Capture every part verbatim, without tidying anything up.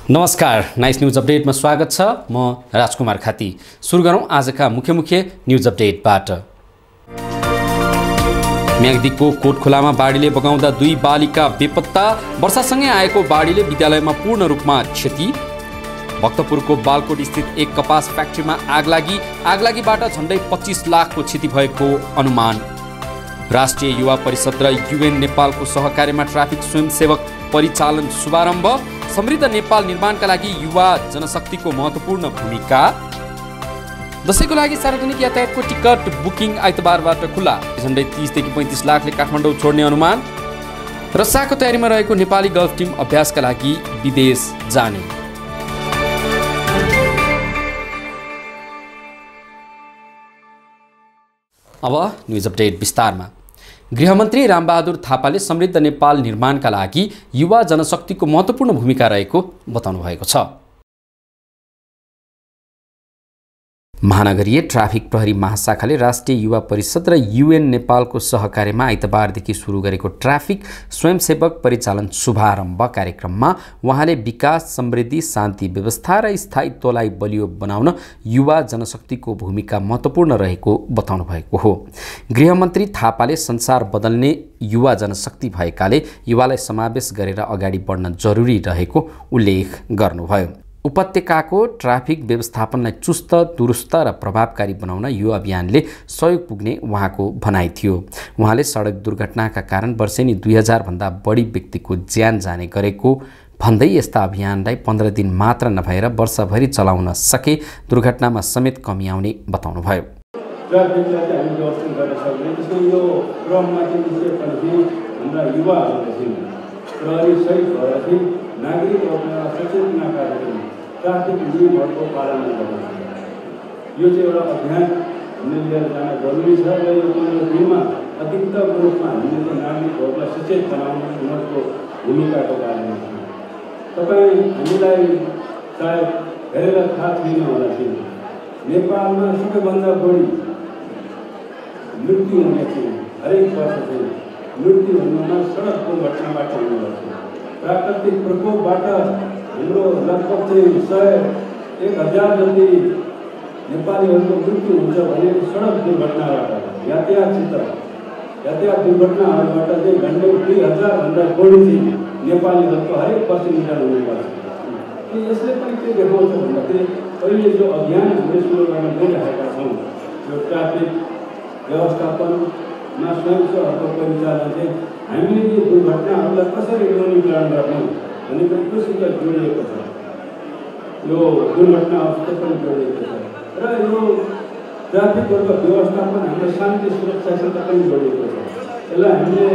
नमस्कार, nice news अपडेटमा स्वागत छ। म राजकुमार खाती। सुरु गरौँ आजका मुख्य मुख्य न्यूज अपडेटबाट। म्याग्दीको कोटखोलामा बाढीले बगाउँदा दुई बालिका बेपत्ता। वर्षासँगै आएको बाढीले विद्यालयमा पूर्ण रूपमा क्षति। भक्तपुरको बालकोट स्थित एक कपास फ्याक्ट्रीमा आगलागी आगलागीबाट झण्डै पच्चीस लाखको क्षति भएको अनुमान। राष्ट्रिय युवा परिषद र युएन नेपालको सहकार्यमा ट्राफिक स्वयंसेवक परिचालन शुभारम्भ। समृद्ध नेपाल निर्माणका लागि युवा जनशक्तिको महत्त्वपूर्ण भूमिका। दशैंको लागि सार्वजनिक यातायातको टिकट बुकिङ आइतबारबाट खुला। झण्डै तीसदेखि पैँतिस लाखले काठमाडौँ छोड्ने अनुमान। र साको तयारीमा रहेको नेपाली गल्फ टिम अभ्यासका लागि विदेश जाने। अब न्युज अपडेट विस्तारमा। गृहमन्त्री रामबहादुर थापाले समृद्ध नेपाल निर्माणका लागि युवा जनशक्तिको महत्त्वपूर्ण भूमिका रहेको बताउनु भएको छ। महानगरीय ट्राफिक प्रहरी महाशाखाले राष्ट्रिय युवा परिषद र युएन नेपालको सहकार्यमा आइतबारदेखि सुरु गरेको ट्राफिक स्वयंसेवक परिचालन शुभारम्भ कार्यक्रममा उहाँले विकास, समृद्धि, शान्ति व्यवस्था र स्थायित्वलाई बलियो बनाउन युवा जनशक्तिको भूमिका महत्त्वपूर्ण रहेको बताउनु भएको हो। गृहमन्त्री थापाले संसार बदल्ने युवा जनशक्ति भएकाले युवालाई समावेश गरेर अगाडि बढ्न जरुरी रहेको उल्लेख गर्नुभयो। उपत्यकाको ट्राफिक व्यवस्थापनलाई चुस्त, दुरुस्त र प्रभावकारी बनाउन यो अभियानले सहयोग पुग्ने उहाँको भनाइ थियो। उहाँले सडक दुर्घटनाका कारण वर्षेनी दुई हजार भन्दा बढी व्यक्तिको ज्यान जाने गरेको भन्दै यस्ता अभियानलाई पन्ध्र दिन मात्र नभएर वर्षभरि चलाउन सके दुर्घटनामा समेत कमी आउने बताउनुभयो। ट्राफिक नियमहरूको पालना गर्नु यो चाहिँ एउटा अभियान हामीले लिएर जान जरुरी छ र यो पन्ध्र दिनमा अधिकतम रूपमा हामीले नागरिकहरूलाई सचेत बनाउनु उनीहरूको भूमिकाको बारेमा छ। तपाईँ हामीलाई सायद धेरैलाई थाहा छैन होला कि नेपालमा सबैभन्दा बढी मृत्यु हुने चाहिँ हरेक वर्ष चाहिँ मृत्यु हुनुमा सडक दुर्घटनाबाट हुने गर्छ। प्राकृतिक प्रकोपबाट हाम्रो लगभग चाहिँ सय एक हजार जति नेपालीहरूको मृत्यु हुन्छ भने सडक दुर्घटनाबाट, यातायातसित यातायात दुर्घटनाहरूबाट चाहिँ झन्डै दुई हजारभन्दा बढी चाहिँ नेपालीहरूको हरेक वर्ष निधन हुने गर्छ। यसले पनि के देखाउँछ भन्दाखेरि अहिले जो अभियान हामीले सुरु गर्न गइरहेका छौँ यो ट्राफिक व्यवस्थापनमा स्वयंसेवकहरूको परिचालन चाहिँ हामीले यो दुर्घटनाहरूलाई कसरी न्यूनीकरण गर्नु भन्ने पनि त्योसित जोडिएको छ। यो दुर्घटनाहरूसित पनि जोडिएको छ र यो ट्राफिकहरूको व्यवस्थापन हाम्रो शान्ति सुरक्षासित पनि जोडिएको छ। यसलाई हामीले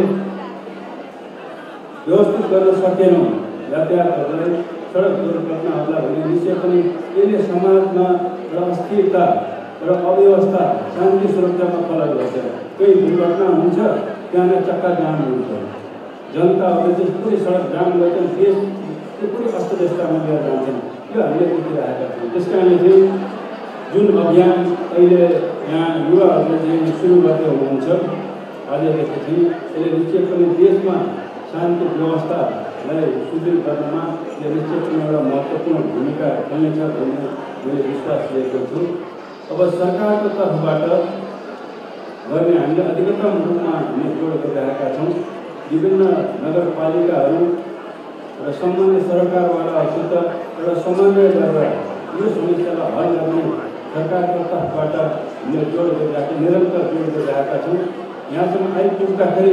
व्यवस्थित गर्न सकेनौँ यातायातहरूलाई, सडक दुर्घटनाहरूलाई भने निश्चय पनि यसले समाजमा र अस्थिरता र अव्यवस्था, शान्ति सुरक्षामा फरक गर्छ। कोही दुर्घटना हुन्छ त्यहाँ चक्का जाम हुन्छ, जनताहरूले चाहिँ पुरै सडक जाम गर्छन्, देश त्यो पुरै अस्तव्यस्तमा लिएर जान्छन्। यो हामीले देखिरहेका छौँ। त्यस कारणले चाहिँ जुन अभियान अहिले यहाँ युवाहरूले चाहिँ सुरु गर्दै हुनुहुन्छ आजदेखि चाहिँ यसले निश्चय पनि देशमा शान्ति व्यवस्थालाई सुदृढ गर्नमा यो निश्चय पनि एउटा महत्त्वपूर्ण भूमिका खेल्नेछ भन्ने मैले विश्वास लिएको छु। अब सरकारको तर्फबाट गर्ने हामीले अधिकतम रूपमा हामीले जोड गरिरहेका छौँ। विभिन्न नगरपालिकाहरू र सम्बन्धित सरकारवालाहरूसित एउटा समन्वय गरेर यो समस्यालाई हल गर्ने सरकारको तर्फबाट हामीले जोड गरिरहेका निरन्तर जोड गरिरहेका छौँ। यहाँसम्म आइपुग्दाखेरि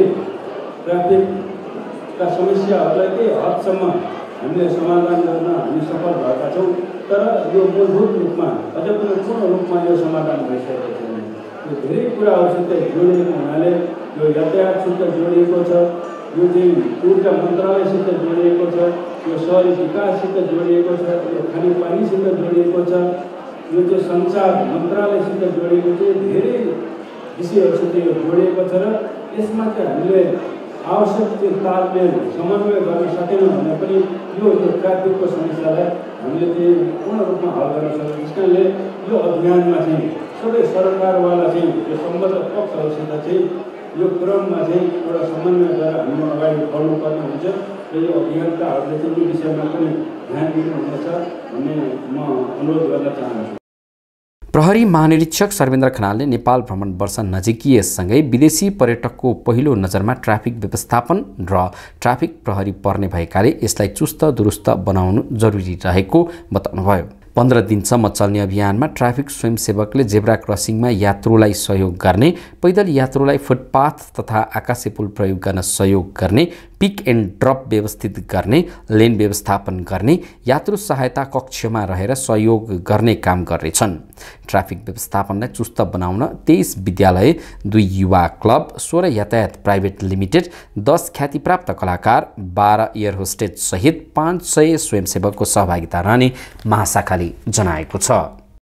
ट्राफिकका समस्याहरूलाई केही हदसम्म हामीले समाधान गर्न हामी सफल भएका छौँ। तर यो मूलभूत रूपमा अझ पनि पूर्ण रूपमा यो समाधान भइसकेको छैन। यो धेरै कुराहरूसित जोडिएको हुनाले यो यातायातसित जोडिएको छ, यो चाहिँ ऊर्जा मन्त्रालयसित जोडिएको छ, यो शहरी विकाससित जोडिएको छ, यो खानेपानीसित जोडिएको छ, यो चाहिँ सञ्चार मन्त्रालयसित जोडिएको चाहिँ धेरै विषयहरूसित यो जोडिएको छ। र यसमा चाहिँ हामीले आवश्यक चाहिँ तालमेल समन्वय गर्न सकेनौँ भने पनि यो ट्राफिकको समस्यालाई हामीले चाहिँ पूर्ण रूपमा हल गर्न सक्छौँ। त्यस कारणले यो अभियानमा चाहिँ सबै सरकारवाला चाहिँ यो सम्बद्ध पक्षहरूसित चाहिँ यो क्रममा चाहिँ एउटा समन्वय गरेर हामी अगाडि बढ्नुपर्ने हुन्छ र यो अभियन्ताहरूले चाहिँ यो विषयमा पनि ध्यान दिनुहुनेछ भन्ने म अनुरोध गर्न चाहन्छु। प्रहरी महानिरीक्षक सर्वेन्द्र खनालले नेपाल भ्रमण वर्ष नजिकिएसँगै विदेशी पर्यटकको पहिलो नजरमा ट्राफिक व्यवस्थापन र ट्राफिक प्रहरी पर्ने भएकाले यसलाई चुस्त दुरुस्त बनाउनु जरुरी रहेको बताउनुभयो। पन्ध्र दिनसम्म चल्ने अभियानमा ट्राफिक स्वयंसेवकले जेब्रा क्रसिङमा यात्रुलाई सहयोग गर्ने, पैदल यात्रुलाई फुटपाथ तथा आकाशे पुल प्रयोग गर्न सहयोग गर्ने, पिक एन्ड ड्रप व्यवस्थित गर्ने, लेन व्यवस्थापन गर्ने, यात्रु सहायता कक्षमा रहेर सहयोग गर्ने काम गर्नेछन्। ट्राफिक व्यवस्थापनलाई चुस्त बनाउन तेइस विद्यालय, दुई युवा क्लब, सोह्र यातायात प्राइभेट लिमिटेड, दस ख्यातिप्राप्त कलाकार, बाह्र एयर होस्टेज सहित पाँच सय स्वयंसेवकको सहभागिता रहने महाशाखाले जनाएको छ।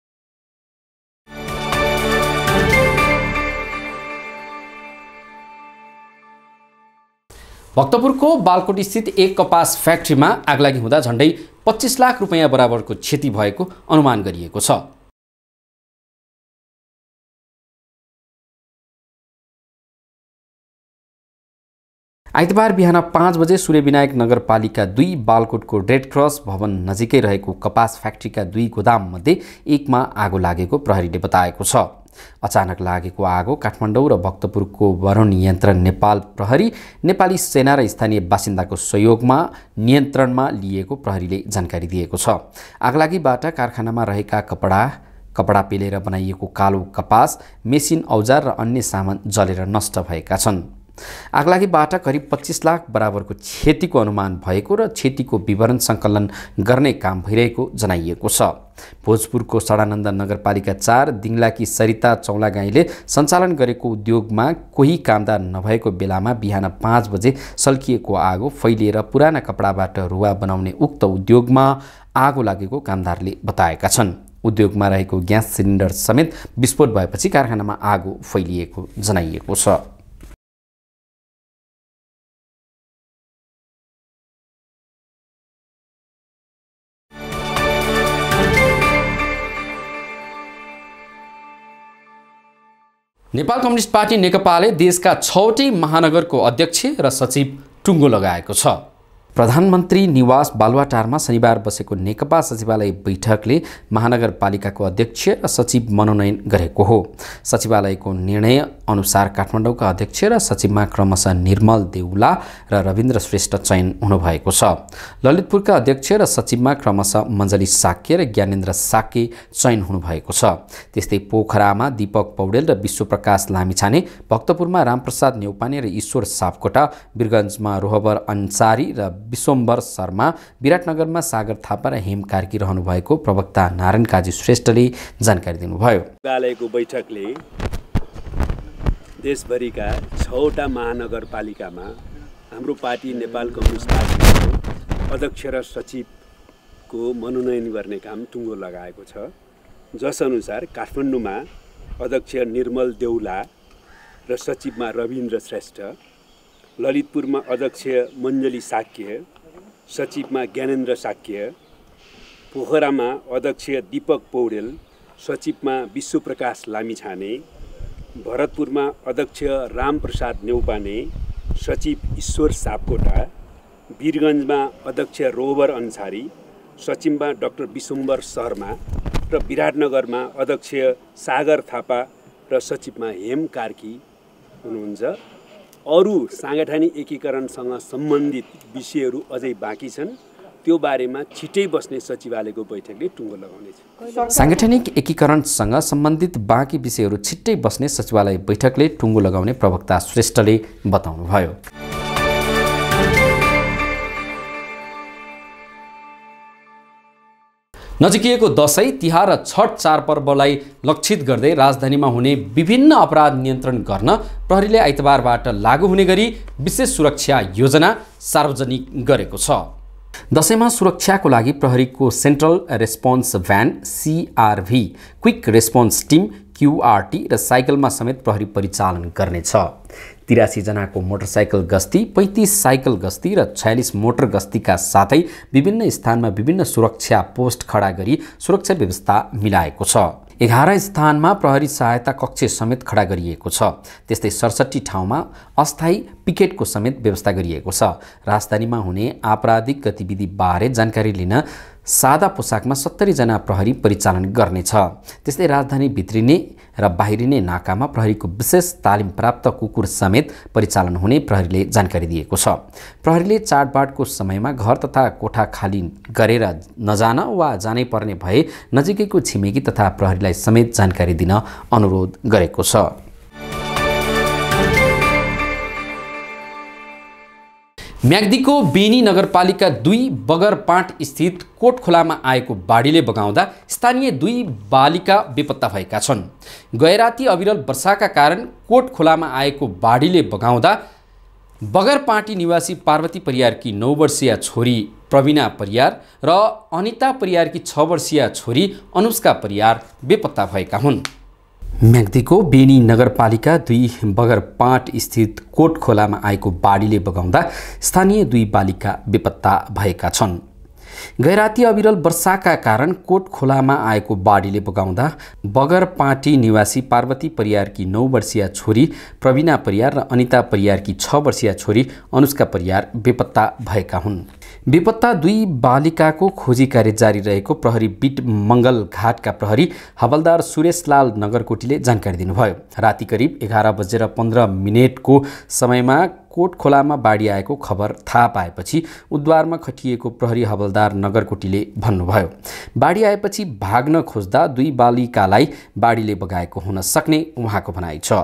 भक्तपुरको बालकोट स्थित एक कपास फ्याक्ट्रीमा आगलागी हुँदा झण्डै पच्चीस लाख रुपैयाँ बराबरको क्षति भएको अनुमान गरिएको छ। आइतबार बिहान पाँच बजे सूर्यविनायक नगरपालिका दुई बालकोटको रेड क्रस भवन नजिकै रहेको कपास फ्याक्ट्रीका दुई गोदाम मध्ये एकमा आगो लागेको प्रहरीले बताएको छ। अचानक लागेको आगो काठमाडौँ र भक्तपुरको वरुण नियन्त्रण नेपाल प्रहरी, नेपाली सेना र स्थानीय बासिन्दाको सहयोगमा नियन्त्रणमा लिएको प्रहरीले जानकारी दिएको छ। आगलागीबाट कारखानामा रहेका कपडा कपडा पेलेर बनाइएको कालो कपास, मेसिन औजार र अन्य सामान जलेर नष्ट भएका छन्। आगलागीबाट करिब पच्चीस लाख बराबरको क्षतिको अनुमान भएको र क्षतिको विवरण सङ्कलन गर्ने काम भइरहेको जनाइएको छ। भोजपुरको सडानन्द नगरपालिका चार दिङलाकी सरिता चौलागाईले सञ्चालन गरेको उद्योगमा कोही कामदार नभएको बेलामा बिहान पाँच बजे सल्किएको आगो फैलिएर पुराना कपडाबाट रुवा बनाउने उक्त उद्योगमा आगो लागेको कामदारले बताएका छन्। उद्योगमा रहेको ग्यास सिलिन्डर समेत विस्फोट भएपछि कारखानामा आगो फैलिएको जनाइएको छ। नेपाल कम्युनिस्ट पार्टी नेकपाले देशका छवटै महानगरको अध्यक्ष र सचिव टुङ्गो लगाएको छ। प्रधानमन्त्री निवास बालुवाटारमा शनिबार बसेको नेकपा सचिवालय बैठकले महानगरपालिकाको अध्यक्ष र सचिव मनोनयन गरेको हो। सचिवालयको निर्णय अनुसार काठमाडौँका अध्यक्ष र सचिवमा क्रमशः निर्मल देउला र रविन्द्र श्रेष्ठ चयन हुनुभएको छ। ललितपुरका अध्यक्ष र सचिवमा क्रमशः मञ्जली साक्य र ज्ञानेन्द्र साक्य चयन हुनुभएको छ। त्यस्तै पोखरामा दीपक पौडेल र विश्वप्रकाश लामिछाने, भक्तपुरमा रामप्रसाद न्यौपाने र ईश्वर सापकोटा, वीरगञ्जमा रोहबर अन्सारी र विश्वम्बर शर्मा, विराटनगरमा सागर थापा र हेम कार्की रहनुभएको प्रवक्ता नारायण काजी श्रेष्ठले जानकारी दिनुभयो। सचिवालयको बैठकले देशभरिका छवटा महानगरपालिकामा हाम्रो पार्टी नेपाल कम्युनिस्ट पार्टीको अध्यक्ष र सचिवको मनोनयन गर्ने काम टुङ्गो लगाएको छ। जसअनुसार काठमाडौँमा अध्यक्ष निर्मल देउला र सचिवमा रविन्द्र श्रेष्ठ, ललितपुरमा अध्यक्ष मञ्जली साक्य, सचिवमा ज्ञानेन्द्र साक्य, पोखरामा अध्यक्ष दीपक पौडेल, सचिवमा विश्वप्रकाश लामिछाने, भरतपुरमा अध्यक्ष रामप्रसाद न्यौपाने, सचिव ईश्वर सापकोटा, वीरगञ्जमा अध्यक्ष रोहबर अन्सारी, सचिवमा डाक्टर विश्वम्बर शर्मा र विराटनगरमा अध्यक्ष सागर थापा र सचिवमा हेम कार्की हुनुहुन्छ। अरू साङ्गठनिक एकीकरणसँग सम्बन्धित विषयहरू अझै बाँकी छन्, त्यो बारेमा छिटै बस्ने सचिवालयको बैठकले टुङ्गो लगाउनेछ। साङ्गठनिक एकीकरणसँग सम्बन्धित बाँकी विषयहरू छिट्टै बस्ने सचिवालय बैठकले टुङ्गो लगाउने प्रवक्ता श्रेष्ठले बताउनुभयो। नजिकिएको दशैं, तिहार र छठ चाडपर्वलाई लक्षित गर्दै राजधानीमा हुने विभिन्न अपराध नियन्त्रण गर्न प्रहरीले आइतबारबाट लागू हुने गरी विशेष सुरक्षा योजना सार्वजनिक गरेको छ। दशैंमा सुरक्षाको लागि प्रहरीको central response van CRV, quick response team QRT र साइकलमा समेत प्रहरी परिचालन गर्नेछ। तिरासी जनाको मोटरसाइकल गस्ती, पैंतीस साइकल गस्ती र छयालिस मोटर गस्तीका साथै विभिन्न स्थानमा विभिन्न सुरक्षा पोस्ट खडा गरी सुरक्षा व्यवस्था मिलाएको छ। एघार स्थानमा प्रहरी सहायता कक्ष समेत खडा गरिएको छ। त्यस्तै सडसठी ठाउँमा अस्थायी पिकेटको समेत व्यवस्था गरिएको छ। राजधानीमा हुने आपराधिक गतिविधि बारे जानकारी लिन सादा पोसाकमा सत्तरी जना प्रहरी परिचालन गर्नेछ। त्यस्तै राजधानी भित्रिने र बाहिरिने नाकामा प्रहरीको विशेष तालिम प्राप्त कुकुर समेत परिचालन हुने प्रहरीले जानकारी दिएको छ। प्रहरीले चाडबाडको समयमा घर तथा कोठा खाली गरेर नजान वा जानै पर्ने भए नजिकैको छिमेकी तथा प्रहरीलाई समेत जानकारी दिन अनुरोध गरेको छ। म्याग्दीको बेनी नगरपालिका दुई बगरपाट स्थित कोटखोलामा आएको बाढीले बगाउँदा स्थानीय दुई बालिका बेपत्ता भएका छन्। गैराती अविरल वर्षाका कारण कोटखोलामा आएको बाढीले बगाउँदा बगरपाटी निवासी पार्वती परियारकी नौ वर्षीय छोरी प्रवीणा परियार र अनिता परियारकी छ वर्षीय छोरी अनुष्का परियार बेपत्ता भएका हुन्। म्याग्दीको बेनी नगरपालिका दुई बगरपाट स्थित कोटखोलामा आएको बाढीले बगाउँदा स्थानीय दुई बालिका बेपत्ता भएका छन्। गैराती अविरल वर्षाका कारण कोटखोलामा आएको बाढीले बगाउँदा बगरपाटी निवासी पार्वती परियारकी नौ वर्षीय छोरी प्रवीणा परियार र अनिता परियारकी छ वर्षीय छोरी अनुष्का परियार बेपत्ता भएका हुन्। बेपत्ता दुई बालिकाको खोजी कार्य जारी रहेको प्रहरी बिट मङ्गल घाटका प्रहरी हवलदार सुरेशलाल नगरकोटीले जानकारी दिनुभयो। राति करिब एघार बजेर पन्ध्र मिनटको समयमा कोटखोलामा बाढी आएको खबर थाहा पाएपछि उद्धारमा खटिएको प्रहरी हवलदार नगरकोटीले भन्नुभयो। बाढी आएपछि भाग्न खोज्दा दुई बालिकालाई बाढीले बगाएको हुन सक्ने उहाँको भनाइ छ।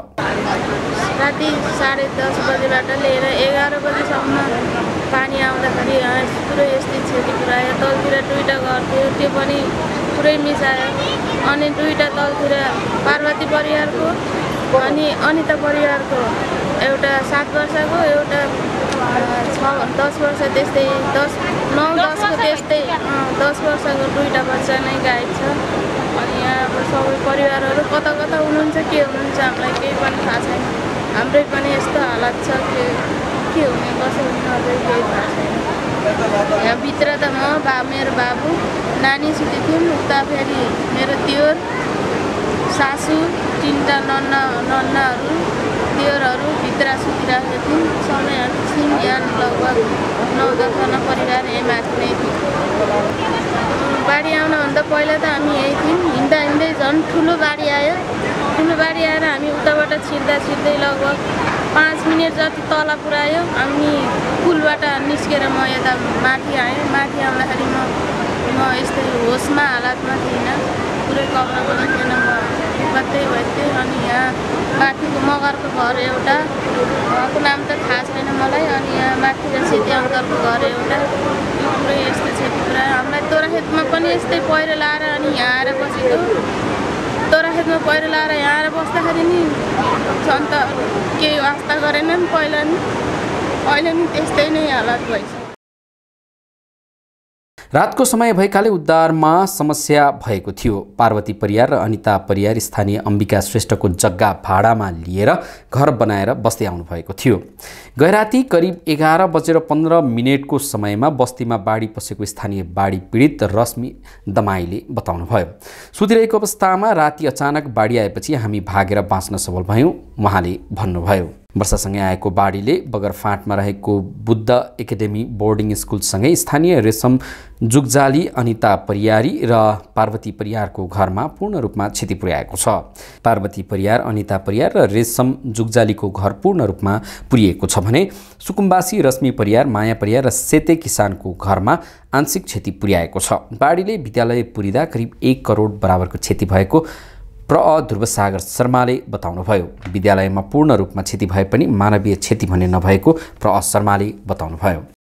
राति साढे दस बजेबाट लिएर एघार बजीसम्म पानी आउँदाखेरि पुरै यस्तै क्षति पुऱ्यायो। तलतिर दुईवटा घर थियो, त्यो पनि पुरै मिसायो। अनि दुईवटा तलतिर पार्वती परियारको अनि अनिता परियारको एउटा सात वर्षको एउटा छ दस वर्ष त्यस्तै दस नौ दसको त्यस्तै दस वर्षको दुईवटा बच्चा नै गायब छ। अनि यहाँ अब सबै परिवारहरू कता कता हुनुहुन्छ, के हुनुहुन्छ हामीलाई केही पनि थाहा छैन। हाम्रै पनि यस्तो हालत छ कि के हुने कसो हुने अझै केही थाहा छैन। यहाँ भित्र त म बा मेरो बाबु नानी सुति थियौँ, उता फेरि मेरो दियोर सासू तिनवटा नन्ना नन्नाहरू दियोरहरू भित्र सुतिरहेको थियौँ। समयहरू थियौँ यहाँ लगभग नौ दसजना परिवार यहीँ माथि नै थियौँ। बाढी आउनुभन्दा पहिला त हामी यही थियौँ। हिँड्दा हिँड्दै झन् ठुलो बाढी आयो। ठुलो बाढी आएर हामी उताबाट छिर्दा छिर्दै लगभग पाँच मिनट जति तल पुऱ्यायो। हामी पुलबाट निस्केर म यता माथि आएँ। माथि आउँदाखेरि म म यस्तै होसमा हालतमा थिइनँ, पुरै कपडा पनि थिएन, म मात्रै भइदिएँ। अनि यहाँ माथिको मगरको घर एउटा, उहाँको नाम त थाहा छैन मलाई। अनि यहाँ माथि र सेती अङ्कलको घर एउटा, यो पुरै यस्तो क्षति पुऱ्यायो। हामीलाई तोराखेतमा पनि यस्तै पहिरो लाएर अनि यहाँ आएर बसेको। तोराखेतमा पहिरो लाएर यहाँ आएर बस्दाखेरि नि झन् त केही वास्ता गरेनन् पहिला नि, अहिले नि त्यस्तै नै हालत भइसक्यो। रातको समय भएकाले उद्धारमा समस्या भएको थियो। पार्वती परियार र अनिता परियार स्थानीय अम्बिका श्रेष्ठको जग्गा भाडामा लिएर घर बनाएर बस्दै आउनु भएको थियो। गैराती करिब एघार बजेर पन्ध्र मिनटको समयमा बस्तीमा बाढी पसेको स्थानीय बाढी पीडित रश्मि दमाईले बताउनुभयो। सुतिरहेको अवस्थामा राति अचानक बाढी आएपछि हामी भागेर बाँच्न सफल भयौँ, उहाँले भन्नुभयो। वर्षासँगै आएको बाढीले बगरफाँटमा रहेको बुद्ध एकाडेमी बोर्डिङ स्कुलसँगै स्थानीय रेशम जुगजाली अनिता परियारी र पार्वती परियारको घरमा पूर्ण रूपमा क्षति पुर्याएको छ। पार्वती परियार, अनिता परियार र रेशम जुगजालीको घर पूर्ण रूपमा पुरिएको छ भने सुकुम्बासी, रश्मि परियार, माया परियार र सेते किसानको घरमा आंशिक क्षति पुर्याएको छ। बाढीले विद्यालय पुरिँदा करिब एक करोड बराबरको क्षति भएको प्र ध्रुवसागर शर्माले बताउनुभयो। विद्यालयमा पूर्ण रूपमा क्षति भए पनि मानवीय क्षति भने नभएको प्र शर्माले बताउनुभयो।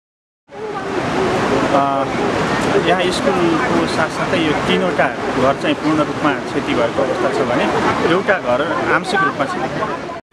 यहाँ स्कुलको साथसाथै यो तीनवटा घर चाहिँ पूर्ण रूपमा क्षति भएको अवस्था छ भने एउटा घर आंशिक रूपमा क्षति।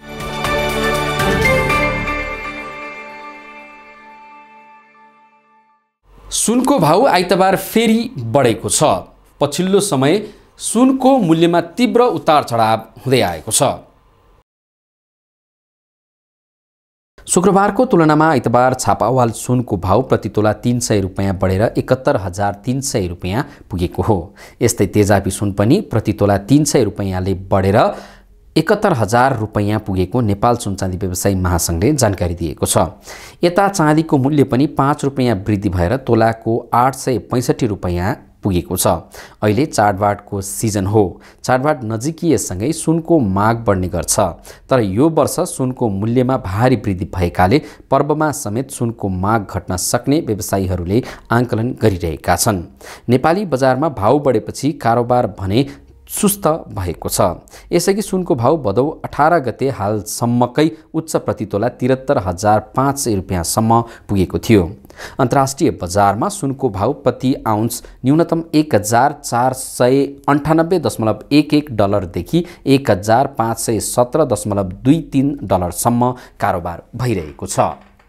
सुनको भाउ आइतबार फेरि बढेको छ। पछिल्लो समय सुनको मूल्यमा तीव्र उतार चढाव हुँदै आएको छ। शुक्रबारको तुलनामा आइतबार छापावाल सुनको भाव प्रति तोला तीन सय रुपियाँ बढेर एकहत्तर हजार तीन सय रुपियाँ पुगेको हो। यस्तै तेजाबी सुन पनि प्रति तोला तीन सय रुपियाँले बढेर एकहत्तर हजार रुपियाँ पुगेको नेपाल सुन चाँदी व्यवसायी महासङ्घले जानकारी दिएको छ। यता चाँदीको मूल्य पनि पाँच रुपियाँ वृद्धि भएर तोलाको आठ सय पैँसठी रुपियाँ पुगेको छ। अहिले चाडबाडको सिजन हो। चाडबाड नजिकिएसँगै सुनको माग बढ्ने गर्छ, तर यो वर्ष सुनको मूल्यमा भारी वृद्धि भएकाले पर्वमा समेत सुनको माग घट्न सक्ने व्यवसायीहरूले आकलन गरिरहेका छन्। नेपाली बजारमा भाव बढेपछि कारोबार भने सुस्त भएको छ। यसअघि सुनको भाव भदौ अठार गते हालसम्मकै उच्च प्रतितोला त्रिहत्तर हजार पाँच सय रुपियाँसम्म पुगेको थियो। अन्तर्राष्ट्रिय बजारमा सुनको भाव प्रति आउन्स न्यूनतम एक हजार चार सय अन्ठानब्बे दशमलव एक एक डलरदेखि एक हजार पाँच सय सत्र दशमलव दुई तीन डलरसम्म कारोबार भइरहेको छ।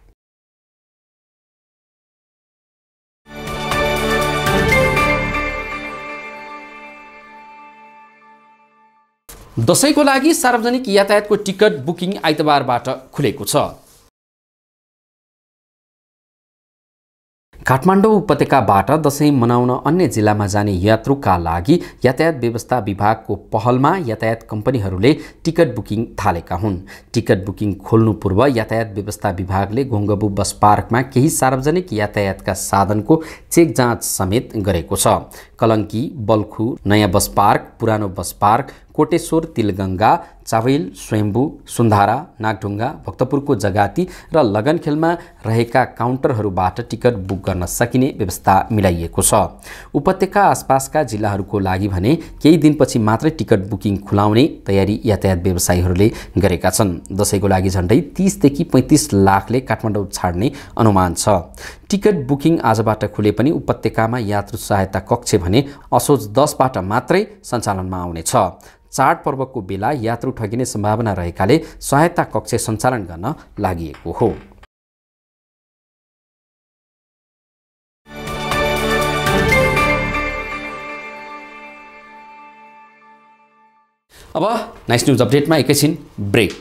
दशैंको लागि सार्वजनिक यातायातको टिकट बुकिङ आइतबारबाट खुलेको छ। काठमाडौँ उपत्यकाबाट दशैं मनाउन अन्य जिल्लामा जाने यात्रुका लागि यातायात व्यवस्था विभागको पहलमा यातायात कम्पनीहरूले टिकट बुकिङ थालेका हुन्। टिकट बुकिङ खोल्नु पूर्व यातायात व्यवस्था विभागले घोङ्गबु बस पार्कमा केही सार्वजनिक यातायातका साधनको चेक जाँच समेत गरेको छ। कलङ्की, बल्खु, नयाँ बस पार्क, पुरानो बस पार्क, कोटेश्वर, तिलगङ्गा, चावेल, स्वयम्भू, सुन्धारा, नागढुङ्गा, भक्तपुरको जगाती र लगनखेलमा रहेका काउन्टरहरूबाट टिकट बुक गर्न सकिने व्यवस्था मिलाइएको छ। उपत्यका आसपासका जिल्लाहरूको लागि भने केही दिनपछि मात्रै टिकट बुकिङ खुलाउने तयारी यातायात व्यवसायीहरूले गरेका छन्। दशैंको लागि झण्डै तीसदेखि पैँतिस लाखले काठमाडौँ छाड्ने अनुमान छ। टिकट बुकिङ आजबाट खुले पनि उपत्यकामा यात्रु सहायता कक्ष भने असोज दसबाट मात्रै सञ्चालनमा आउनेछ। चाडपर्वको बेला यात्रु ठगिने सम्भावना रहेकाले सहायता कक्ष सञ्चालन गर्न लागि हो। अब नाइस न्यूज अपडेटमा एकैछिन ब्रेक।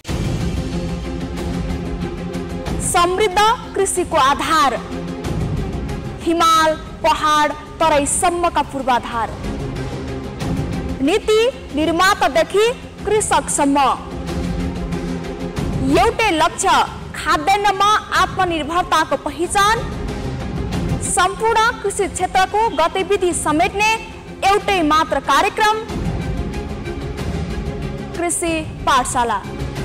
समृद्ध कृषिको आधार, हिमाल, पहाड, तराईसम्मका पूर्वाधार, नीति निर्मातादेखि कृषकसम्म एउटै लक्ष्य, खाद्यान्नमा आत्मनिर्भरताको पहिचान, सम्पूर्ण कृषि क्षेत्रको गतिविधि समेट्ने एउटै मात्र कार्यक्रम, कृषि पाठशाला।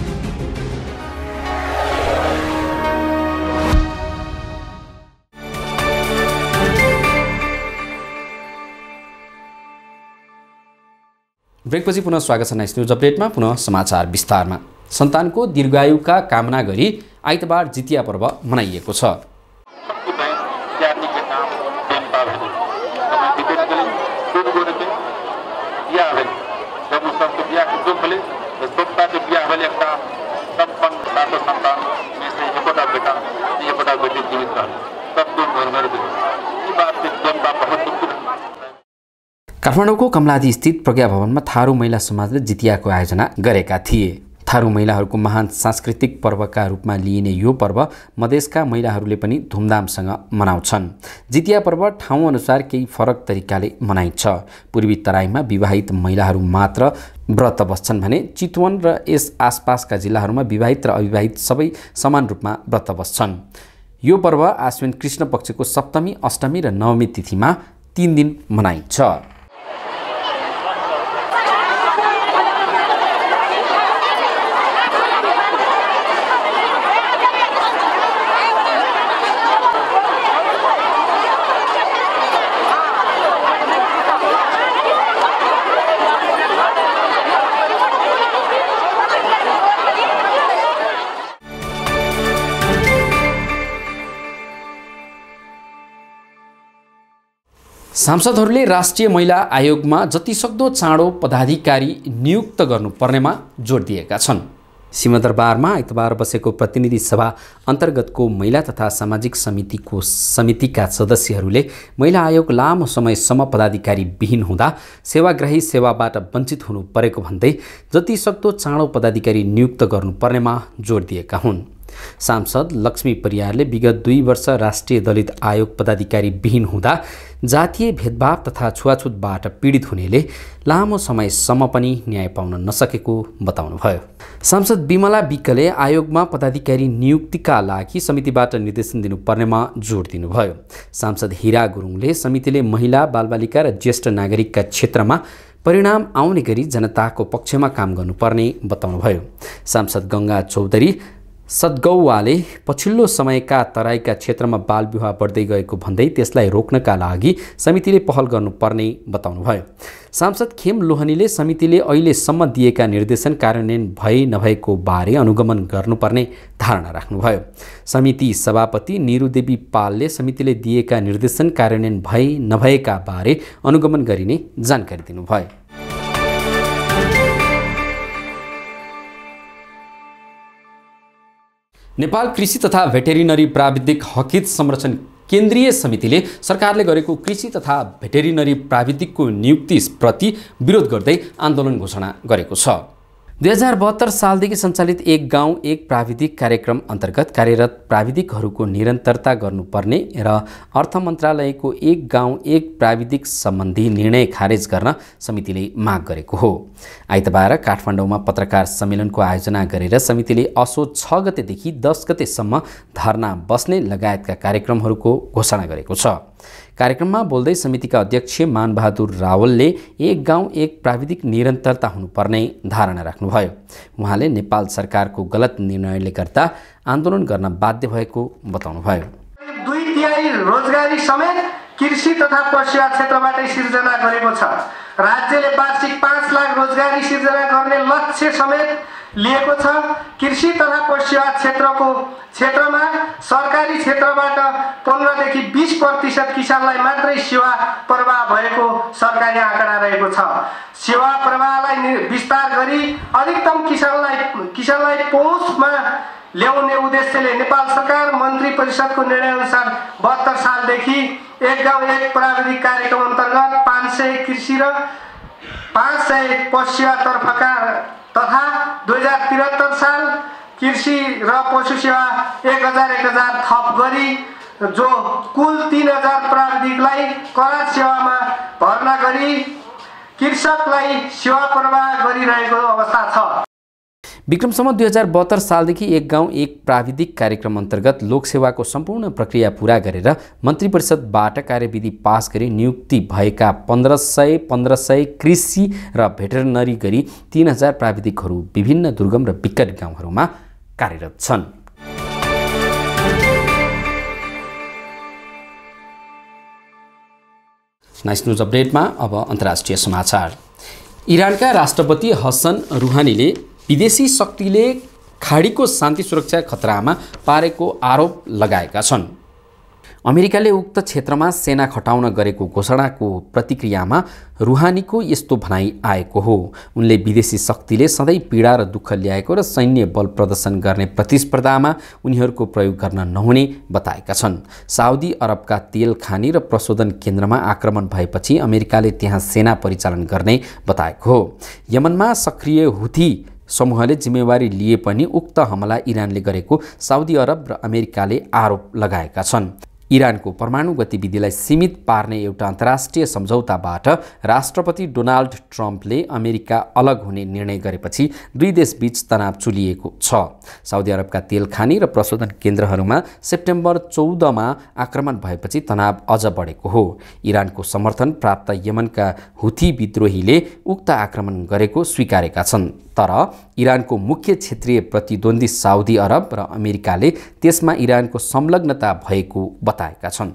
ब्रेकपछि पुनः स्वागत छ नाइस न्यूज अपडेटमा। पुनः समाचार विस्तारमा। सन्तानको दीर्घायुका कामना गरी आइतबार जितिया पर्व मनाइएको छ। काठमाडौँको कमलादी स्थित प्रज्ञा भवनमा थारू महिला समाजले जितियाको आयोजना गरेका थिए। थारू महिलाहरूको महान सांस्कृतिक पर्वका रूपमा लिइने यो पर्व मधेसका महिलाहरूले पनि धुमधामसँग मनाउँछन्। जितिया पर्व ठाउँ अनुसार केही फरक तरिकाले मनाइन्छ। पूर्वी तराईमा विवाहित महिलाहरू मात्र व्रत बस्छन् भने चितवन र यस आसपासका जिल्लाहरूमा विवाहित र अविवाहित सबै समान रूपमा व्रत बस्छन्। यो पर्व आश्विन कृष्ण पक्षको सप्तमी, अष्टमी र नवमी तिथिमा तीन दिन मनाइन्छ। सांसदहरूले राष्ट्रिय महिला आयोगमा जतिसक्दो चाँडो पदाधिकारी नियुक्त गर्नुपर्नेमा जोड दिएका छन्। सिंहदरबारमा आइतबार बसेको प्रतिनिधि सभा अन्तर्गतको महिला तथा सामाजिक समितिको समितिका सदस्यहरूले महिला आयोग लामो समयसम्म पदाधिकारी विहीन हुँदा सेवाग्राही सेवाबाट वञ्चित हुनु परेको भन्दै जतिसक्दो चाँडो पदाधिकारी नियुक्त गर्नुपर्नेमा जोड दिएका हुन्। सांसद लक्ष्मी परियारले विगत दुई वर्ष राष्ट्रिय दलित आयोग पदाधिकारी विहीन हुँदा जातीय भेदभाव तथा छुवाछुतबाट पीडित हुनेले लामो समयसम्म पनि न्याय पाउन नसकेको बताउनुभयो। सांसद विमला विकले आयोगमा पदाधिकारी नियुक्तिका लागि समितिबाट निर्देशन दिनुपर्नेमा जोड दिनुभयो। सांसद हिरा गुरुङले समितिले महिला, बालबालिका र ज्येष्ठ नागरिकका क्षेत्रमा परिणाम आउने गरी जनताको पक्षमा काम गर्नुपर्ने बताउनुभयो। सांसद गङ्गा चौधरी सद्गौवाले पछिल्लो समयका तराईका क्षेत्रमा बाल विवाह बढ्दै गएको भन्दै त्यसलाई रोक्नका लागि समितिले पहल गर्नुपर्ने बताउनुभयो। सांसद खेम लोहनीले समितिले अहिलेसम्म दिएका निर्देशन कार्यान्वयन भए नभएको बारे अनुगमन गर्नुपर्ने धारणा राख्नुभयो। समिति सभापति निरुदेवी पालले समितिले दिएका निर्देशन कार्यान्वयन भए नभएका बारे अनुगमन गरिने जानकारी दिनुभयो। नेपाल कृषि तथा भेटेरिनरी प्राविधिक हकित संरक्षण केन्द्रीय समितिले सरकारले गरेको कृषि तथा भेटेरिनरी प्राविधिकको नियुक्तिप्रति विरोध गर्दै आन्दोलन घोषणा गरेको छ। दुई हजार बहत्तर सालदेखि सञ्चालित एक गाउँ एक प्राविधिक कार्यक्रम अन्तर्गत कार्यरत प्राविधिकहरूको निरन्तरता गर्नुपर्ने र अर्थ मन्त्रालयको एक गाउँ एक प्राविधिक सम्बन्धी निर्णय खारेज गर्न समितिले माग गरेको हो। आइतबार काठमाडौँमा पत्रकार सम्मेलनको आयोजना गरेर समितिले असोज छ गतेदेखि दस गतेसम्म धरना बस्ने लगायतका कार्यक्रमहरूको घोषणा गरेको छ। कार्यक्रममा बोल्दै समितिका अध्यक्ष मानबहादुर रावलले एक गाउँ एक प्राविधिक निरन्तरता हुनुपर्ने धारणा राख्नुभयो। उहाँले नेपाल सरकारको गलत निर्णयले गर्दा आन्दोलन गर्न बाध्य भएको बताउनुभयो। दुई तिहाई रोजगारी समेत कृषि तथा पशुपालन क्षेत्रबाटै सिर्जना गरेको छ। राज्यले वार्षिक पाँच लाख रोजगारी सिर्जना गर्ने लक्ष्य समेत लिएको छ। कृषि तथा पशुपालन क्षेत्रको क्षेत्रमा सरकारी क्षेत्रबाट पन्ध्रदेखि बीस प्रतिशत किसानलाई मात्रै सेवा प्रवाह भएको सरकारी आँकडा रहेको छ। सेवा प्रवाहलाई विस्तार गरी अधिकतम किसानलाई किसानलाई पहुँचमा ल्याउने उद्देश्यले नेपाल सरकार मन्त्री परिषदको निर्णयअनुसार बहत्तर सालदेखि एक गाउँ एक प्राविधिक कार्यक्रम अन्तर्गत पाँच सय कृषि र पाँच सय पशुतर्फका तथा दुई हजार त्रिहत्तर साल कृषि र पशु सेवा एक हजार एक हजार थप गरी जो कुल तीन हजार प्राविधिकलाई करार सेवामा भर्ना गरी कृषकलाई सेवा प्रवाह गरिरहेको अवस्था छ। विक्रमसम्म दुई हजार बहत्तर सालदेखि एक गाउँ एक प्राविधिक कार्यक्रम अन्तर्गत लोकसेवाको सम्पूर्ण प्रक्रिया पूरा गरेर मन्त्री परिषदबाट कार्यविधि पास गरी नियुक्ति भएका पन्ध्र सय पन्ध्र सय कृषि र भेटेरिनरी गरी तीन हजार प्राविधिकहरू विभिन्न दुर्गम र विकट गाउँहरूमा कार्यरत छन्। नाइस न्युज अपडेटमा अब अन्तर्राष्ट्रिय समाचार। इरानका राष्ट्रपति हसन रुहानीले विदेशी शक्तिले खाडीको शान्ति सुरक्षा खतरामा पारेको आरोप लगाएका छन्। अमेरिकाले उक्त क्षेत्रमा सेना खटाउन गरेको घोषणाको प्रतिक्रियामा रुहानीको यस्तो भनाइ आएको हो। उनले विदेशी शक्तिले सधैँ पीडा र दुःख ल्याएको र सैन्य बल प्रदर्शन गर्ने प्रतिस्पर्धामा उनीहरूको प्रयोग गर्न नहुने बताएका छन्। साउदी अरबका तेल खानी र प्रशोधन केन्द्रमा आक्रमण भएपछि अमेरिकाले त्यहाँ सेना परिचालन गर्ने बताएको हो। यमनमा सक्रिय हुथी समूहले जिम्मेवारी लिए पनि उक्त हमला इरानले गरेको साउदी अरब र अमेरिकाले आरोप लगाएका छन्। इरानको परमाणु गतिविधिलाई सीमित पार्ने एउटा अन्तर्राष्ट्रिय सम्झौताबाट राष्ट्रपति डोनाल्ड ट्रम्पले अमेरिका अलग हुने निर्णय गरेपछि दुई देशबीच तनाव चुलिएको छ। साउदी अरबका तेल खानी र प्रशोधन केन्द्रहरूमा सेप्टेम्बर चौधमा आक्रमण भएपछि तनाव अझ बढेको हो। इरानको समर्थन प्राप्त यमनका हुथी विद्रोहीले उक्त आक्रमण गरेको स्वीकारेका छन्, तर इरानको मुख्य क्षेत्रीय प्रतिद्वन्दी साउदी अरब र अमेरिकाले त्यसमा इरानको संलग्नता भएको बताएका छन्।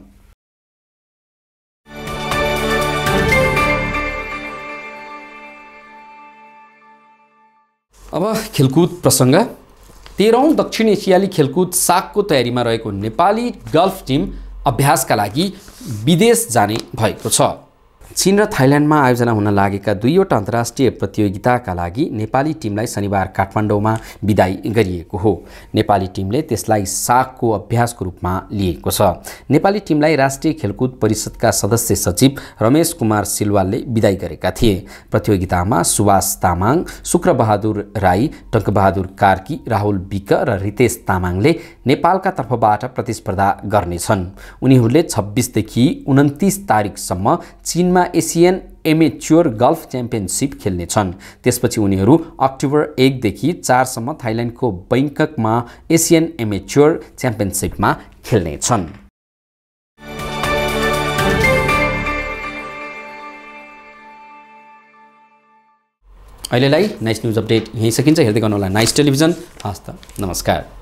अब खेलकुद प्रसङ्ग। तेह्रौं दक्षिण एसियाली खेलकुद सागको तयारीमा रहेको नेपाली गल्फ टिम अभ्यासका लागि विदेश जाने भएको छ। चीन र थाइल्यान्डमा आयोजना हुन लागेका दुईवटा अन्तर्राष्ट्रिय प्रतियोगिताका लागि नेपाली टिमलाई शनिबार काठमाडौँमा बिदाई गरिएको हो। नेपाली टिमले त्यसलाई साखको अभ्यासको रूपमा लिएको छ। नेपाली टिमलाई राष्ट्रिय खेलकुद परिषदका सदस्य सचिव रमेश कुमार सिलवालले बिदाई गरेका थिए। प्रतियोगितामा सुभाष तामाङ, शुक्रबहादुर राई, टङ्कबहादुर कार्की, राहुल विक र रितेश तामाङले नेपालका तर्फबाट प्रतिस्पर्धा गर्नेछन्। उनीहरूले छब्बिसदेखि उन्तिस तारिकसम्म चीनमा एसियन एमेच्योर गल्फ च्याम्पियनसिप खेल्नेछन्। त्यसपछि उनीहरू अक्टोबर एकदेखि चारसम्म थाइल्यान्डको बैङ्ककमा एसियन एमेच्योर च्याम्पियनसिपमा खेल्नेछन्। अहिलेलाई नाइस न्युज अपडेट यहीँ सकिन्छ। हेर्दै गर्नुहोला नाइस टेलिभिजन। हस्त नमस्कार।